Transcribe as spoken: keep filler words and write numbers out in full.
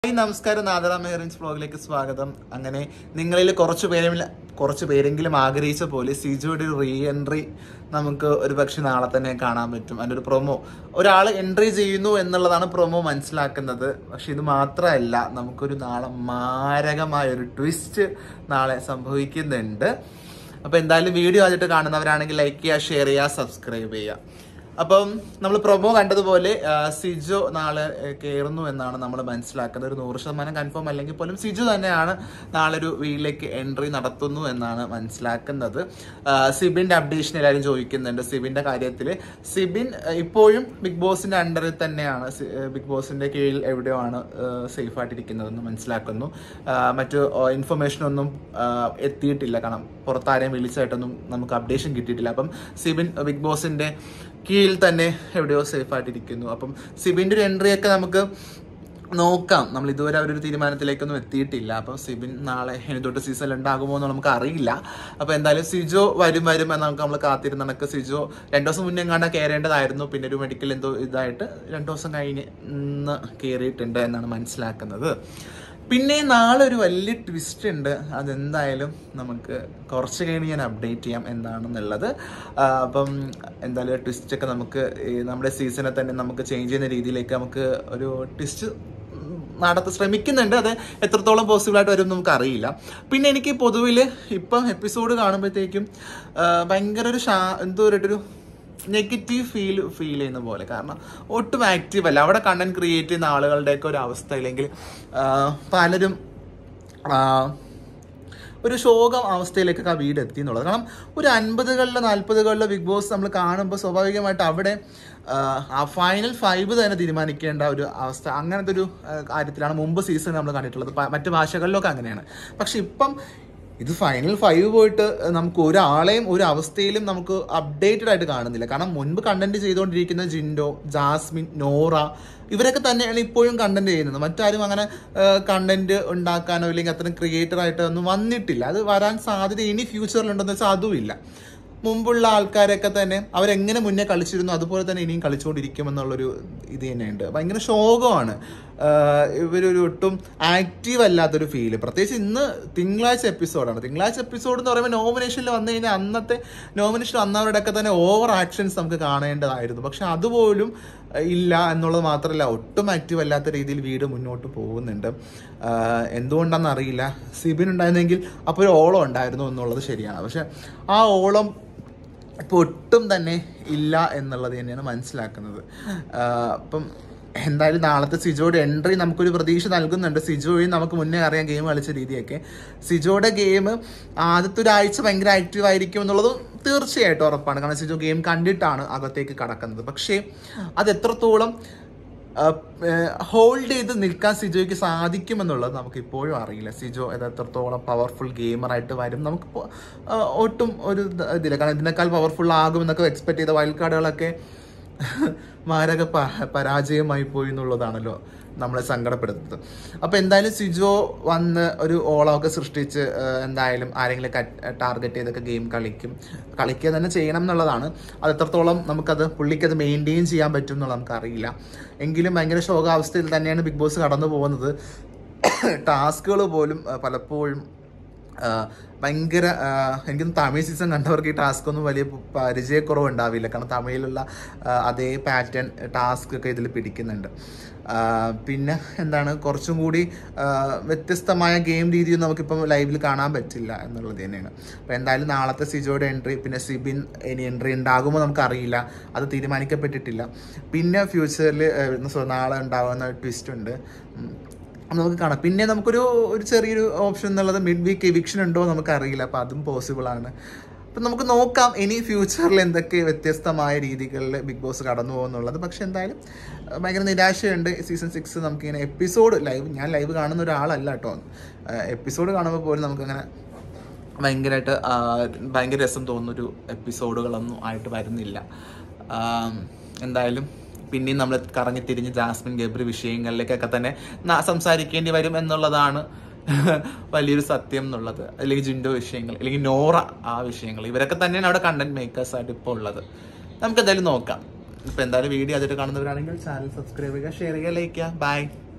Hi നമസ്കാരം, നാദറ മെഹറിൻസ് വ്ലോഗിലേക്ക് സ്വാഗതം. അങ്ങനെ നിങ്ങളിൽ കുറച്ച് പേരെങ്കിലും കുറച്ച് പേരെങ്കിലും ആഗ്രഹിച്ച പോലെ സിജോയുടെ ഒരു റീ എൻട്രി നമുക്ക് ഒരു പക്ഷെ നാളെ തന്നെ കാണാൻ പറ്റും. അതിൻ്റെ ഒരു പ്രൊമോ ഒരാൾ എൻട്രി ചെയ്യുന്നു എന്നുള്ളതാണ് പ്രൊമോ മനസ്സിലാക്കുന്നത്. പക്ഷെ ഇത് മാത്രമല്ല, നമുക്കൊരു നാളെ മാരകമായ ഒരു ട്വിസ്റ്റ് നാളെ സംഭവിക്കുന്നുണ്ട്. അപ്പോൾ എന്തായാലും വീഡിയോ ആദ്യമായിട്ട് കാണുന്നവരാണെങ്കിൽ ലൈക്ക് ചെയ്യുക, ഷെയർ ചെയ്യുക, സബ്സ്ക്രൈബ് ചെയ്യുക. അപ്പം നമ്മൾ പ്രൊമോ കണ്ടതുപോലെ സിജോ നാളെ കയറുന്നു എന്നാണ് നമ്മൾ മനസ്സിലാക്കുന്നത്. ഒരു നൂറ് ശതമാനം കൺഫേം അല്ലെങ്കിൽ പോലും സിജോ തന്നെയാണ് നാളെ ഒരു വീട്ടിലേക്ക് എൻട്രി നടത്തുന്നു എന്നാണ് മനസ്സിലാക്കുന്നത്. സിബിൻ്റെ അപ്ഡേഷൻ എല്ലാവരും ചോദിക്കുന്നുണ്ട്. സിബിൻ്റെ കാര്യത്തിൽ സിബിൻ ഇപ്പോഴും ബിഗ് ബോസിൻ്റെ അണ്ടറിൽ തന്നെയാണ്, ബിഗ് ബോസിൻ്റെ കീഴിൽ എവിടെയോ ആണ് സേഫ് ആയിട്ടിരിക്കുന്നതെന്ന് മനസ്സിലാക്കുന്നു. മറ്റു ഇൻഫർമേഷനൊന്നും എത്തിയിട്ടില്ല, കാരണം പുറത്താരെയും വിളിച്ചായിട്ടൊന്നും നമുക്ക് അപ്ഡേഷൻ കിട്ടിയിട്ടില്ല. അപ്പം സിബിൻ ബിഗ് ബോസിൻ്റെ കീഴിൽ തന്നെ എവിടെയോ സേഫ് ആയിട്ടിരിക്കുന്നു. അപ്പം സിബിൻ്റെ ഒരു എൻട്രി ഒക്കെ നമുക്ക് നോക്കാം. നമ്മൾ ഇതുവരെ അവരൊരു തീരുമാനത്തിലേക്കൊന്നും എത്തിയിട്ടില്ല. അപ്പം സിബിൻ നാളെ ഇനി തൊട്ട് സീസണിൽ ഉണ്ടാകുമോ എന്ന് നമുക്ക് അറിയില്ല. അപ്പോൾ എന്തായാലും സിജോ വരും വരും എന്ന് നമുക്ക് നമ്മൾ കാത്തിരുന്ന കണക്ക് സിജോ രണ്ടു ദിവസം മുന്നേ എങ്ങാണ്ട് കയറേണ്ടതായിരുന്നു. പിന്നെ ഒരു മെഡിക്കൽ എന്തോ ഇതായിട്ട് രണ്ടു ദിവസം കഴിഞ്ഞ് ഇന്ന് കയറിയിട്ടുണ്ട് എന്നാണ് മനസ്സിലാക്കുന്നത്. പിന്നെ നാളെ ഒരു വലിയ ട്വിസ്റ്റ് ഉണ്ട്. അതെന്തായാലും നമുക്ക് കുറച്ച് കഴിഞ്ഞ് ഞാൻ അപ്ഡേറ്റ് ചെയ്യാം എന്താണെന്നുള്ളത്. അപ്പം എന്തായാലും ട്വിസ്റ്റൊക്കെ നമുക്ക് നമ്മുടെ സീസണെ തന്നെ നമുക്ക് ചേഞ്ച് ചെയ്യുന്ന രീതിയിലേക്ക് നമുക്ക് ഒരു ട്വിസ്റ്റ് നടത്താൻ ശ്രമിക്കുന്നുണ്ട്. അത് എത്രത്തോളം പോസിബിളായിട്ട് വരും നമുക്ക് അറിയില്ല. പിന്നെ എനിക്ക് പൊതുവിൽ ഇപ്പം എപ്പിസോഡ് കാണുമ്പോഴത്തേക്കും ഭയങ്കര ഒരു ഷാ എന്തോ ഒരു നെഗറ്റീവ് ഫീൽ ഫീൽ ചെയ്യുന്ന പോലെ. കാരണം ഒട്ടും ആക്റ്റീവ് അല്ല. അവിടെ കണ്ടന്റ് ക്രിയേറ്റ് ചെയ്യുന്ന ആളുകളുടെയൊക്കെ ഒരു അവസ്ഥ, ഇല്ലെങ്കിൽ പലരും ഒരു ശോകം അവസ്ഥയിലേക്കൊക്കെ ആ വീട് എത്തി എന്നുള്ളത്. കാരണം ഒരു അൻപതുകളിലെ നാൽപ്പതുകളിലെ ബിഗ് ബോസ് നമ്മൾ കാണുമ്പോൾ സ്വാഭാവികമായിട്ട് അവിടെ ആ ഫൈനൽ ഫൈവ് തന്നെ തീരുമാനിക്കേണ്ട ഒരു അവസ്ഥ, അങ്ങനത്തെ ഒരു കാര്യത്തിലാണ് മുമ്പ് സീസൺ നമ്മൾ കണ്ടിട്ടുള്ളത്. മറ്റു ഭാഷകളിലൊക്കെ അങ്ങനെയാണ്. പക്ഷെ ഇപ്പം ഇത് ഫൈനൽ ഫൈവ് പോയിട്ട് നമുക്ക് ഒരാളെയും ഒരു അവസ്ഥയിലും നമുക്ക് അപ്ഡേറ്റഡ് ആയിട്ട് കാണുന്നില്ല. കാരണം മുൻപ് കണ്ടന്റ് ചെയ്തുകൊണ്ടിരിക്കുന്ന ജിൻഡോ, ജാസ്മിൻ, നോറ ഇവരൊക്കെ തന്നെയാണ് ഇപ്പോഴും കണ്ടന്റ് ചെയ്യുന്നത്. മറ്റാരും അങ്ങനെ കണ്ടന്റ് ഉണ്ടാക്കാനോ ഇല്ലെങ്കിൽ അത്രയും ക്രിയേറ്റർ ആയിട്ട് ഒന്നും വന്നിട്ടില്ല. അത് വരാൻ സാധ്യത ഇനി ഫ്യൂച്ചറിലുണ്ടെന്ന് വെച്ചാൽ അതുമില്ല. മുമ്പുള്ള ആൾക്കാരൊക്കെ തന്നെ അവരെങ്ങനെ മുന്നേ കളിച്ചിരുന്നു അതുപോലെ തന്നെ ഇനിയും കളിച്ചുകൊണ്ടിരിക്കുമെന്നുള്ളൊരു ഇത് തന്നെയുണ്ട്. ഭയങ്കര ശോകമാണ്. ഇവരൊരു ഒട്ടും ആക്റ്റീവ് അല്ലാത്തൊരു ഫീല്. പ്രത്യേകിച്ച് ഇന്ന് തിങ്കളാഴ്ച എപ്പിസോഡാണ്. തിങ്കളാഴ്ച എപ്പിസോഡ് എന്ന് പറയുമ്പോൾ നോമിനേഷനിൽ വന്നു കഴിഞ്ഞാൽ അന്നത്തെ നോമിനേഷൻ വന്നവരുടെയൊക്കെ തന്നെ ഓവർ ആക്ഷൻസ് നമുക്ക് കാണേണ്ടതായിരുന്നു. പക്ഷെ അതുപോലും ഇല്ല എന്നുള്ളത് മാത്രമല്ല, ഒട്ടും ആക്റ്റീവ് അല്ലാത്ത രീതിയിൽ വീട് മുന്നോട്ട് പോകുന്നുണ്ട്. എന്തുകൊണ്ടാണെന്ന് അറിയില്ല. സിബിൻ ഉണ്ടായിരുന്നെങ്കിൽ അപ്പോൾ ഒരു ഓളം ഉണ്ടായിരുന്നു എന്നുള്ളത് ശരിയാണ്. പക്ഷെ ആ ഓളം ഇപ്പോൾ ഒട്ടും തന്നെ ഇല്ല എന്നുള്ളത് തന്നെയാണ് മനസ്സിലാക്കുന്നത്. അപ്പം എന്തായാലും നാളത്തെ സിജോയുടെ എൻട്രി നമുക്കൊരു പ്രതീക്ഷ നൽകുന്നുണ്ട്. സിജോയും നമുക്ക് മുന്നേ അറിയാം ഗെയിം കളിച്ച രീതിയൊക്കെ. സിജോയുടെ ഗെയിം ആദ്യത്തെ ഒരാഴ്ച ഭയങ്കര ആക്റ്റീവ് ആയിരിക്കും എന്നുള്ളത് തീർച്ചയായിട്ടും ഉറപ്പാണ്. കാരണം സിജോ ഗെയിം കണ്ടിട്ടാണ് അകത്തേക്ക് കടക്കുന്നത്. പക്ഷേ അത് എത്രത്തോളം ഹോൾഡ് ചെയ്ത് നിൽക്കാൻ സിജോയ്ക്ക് സാധിക്കുമെന്നുള്ളത് നമുക്ക് ഇപ്പോഴും അറിയില്ല. സിജോ അത് എത്രത്തോളം പവർഫുൾ ഗെയിമറായിട്ട് വരും നമുക്ക് ഒട്ടും ഒരു ഇതില്ല. കാരണം ഇതിനേക്കാൾ പവർഫുൾ ആകുമെന്നൊക്കെ എക്സ്പെക്ട് ചെയ്ത വൈൽഡ് കാർഡുകളൊക്കെ മാരക പരാജയമായി പോയി എന്നുള്ളതാണല്ലോ നമ്മളെ സങ്കടപ്പെടുത്തുന്നത്. അപ്പോൾ എന്തായാലും സിജോ വന്ന് ഒരു ഓളമൊക്കെ സൃഷ്ടിച്ച് എന്തായാലും ആരെങ്കിലും ടാർഗറ്റ് ചെയ്തൊക്കെ ഗെയിം കളിക്കും. കളിക്കുക തന്നെ ചെയ്യണം എന്നുള്ളതാണ്. അത് എത്രത്തോളം നമുക്കത് പുള്ളിക്കത് മെയിൻറ്റെയിൻ ചെയ്യാൻ പറ്റും എന്നുള്ളത് നമുക്കറിയില്ല. എങ്കിലും ഭയങ്കര ശോകാവസ്ഥയിൽ തന്നെയാണ് ബിഗ് ബോസ് കടന്നു പോകുന്നത്. ടാസ്കുകൾ പോലും പലപ്പോഴും ഭയങ്കര എനിക്കൊന്ന് തമിഴ് സീസൺ കണ്ടവർക്ക് ഈ ടാസ്ക് ഒന്നും വലിയ പരിചയക്കുറവ് ഉണ്ടാവില്ല. കാരണം തമിഴിലുള്ള അതേ പാറ്റേൺ ടാസ്ക് ഒക്കെ ഇതിൽ പിടിക്കുന്നുണ്ട്. പിന്നെ എന്താണ് കുറച്ചും കൂടി വ്യത്യസ്തമായ ഗെയിം രീതിയൊന്നും നമുക്കിപ്പം ലൈവിൽ കാണാൻ പറ്റില്ല എന്നുള്ളത് തന്നെയാണ്. അപ്പോൾ എന്തായാലും നാളത്തെ സിജോയുടെ എൻട്രി, പിന്നെ സിബിൻ ഇനി എൻട്രി ഉണ്ടാകുമ്പോൾ നമുക്കറിയില്ല, അത് തീരുമാനിക്കപ്പെട്ടിട്ടില്ല. പിന്നെ ഫ്യൂച്ചറിൽ നാളെ ഉണ്ടാകുന്ന ട്വിസ്റ്റ് ഉണ്ട്, നമുക്ക് കാണാം. പിന്നെ നമുക്കൊരു ഒരു ചെറിയൊരു ഓപ്ഷൻ എന്നുള്ളത് മിഡ് വീക്ക് എവിക്ഷൻ ഉണ്ടോ നമുക്കറിയില്ല. അപ്പോൾ അതും പോസിബിളാണ്. അപ്പം നമുക്ക് നോക്കാം ഇനി ഫ്യൂച്ചറിൽ എന്തൊക്കെ വ്യത്യസ്തമായ രീതികളിൽ ബിഗ് ബോസ് കടന്നു പോകുന്നുള്ളത്. പക്ഷെ എന്തായാലും ഭയങ്കര നിരാശയുണ്ട്. സീസൺ സിക്സ് നമുക്കിങ്ങനെ എപ്പിസോഡ് ലൈവ്, ഞാൻ ലൈവ് കാണുന്ന ഒരാളല്ല കേട്ടോ, എപ്പിസോഡ് കാണുമ്പോൾ പോലും നമുക്കങ്ങനെ ഭയങ്കരമായിട്ട് ഭയങ്കര രസം തോന്നുന്നൊരു എപ്പിസോഡുകളൊന്നും ആയിട്ട് വരുന്നില്ല. എന്തായാലും പിന്നെയും നമ്മൾ കറങ്ങി തിരിഞ്ഞ് ജാസ്മിൻ ഗബ്രി വിഷയങ്ങളിലേക്കൊക്കെ തന്നെ സംസാരിക്കേണ്ടി വരും എന്നുള്ളതാണ് വലിയൊരു സത്യം എന്നുള്ളത്. അല്ലെങ്കിൽ ജിൻഡോ വിഷയങ്ങൾ, അല്ലെങ്കിൽ നോറ ആ വിഷയങ്ങൾ, ഇവരൊക്കെ തന്നെയാണ് അവിടെ കണ്ടന്റ് മേക്കേഴ്സ് ആയിട്ട് ഇപ്പോൾ ഉള്ളത്. നമുക്ക് എന്തായാലും നോക്കാം. ഇപ്പം എന്തായാലും വീഡിയോ അതിട്ട് കാണുന്നവരാണെങ്കിൽ ചാനൽ സബ്സ്ക്രൈബ് ചെയ്യുക, ഷെയർ ചെയ്യുക, ലൈക്ക് ചെയ്യുക. ബൈ.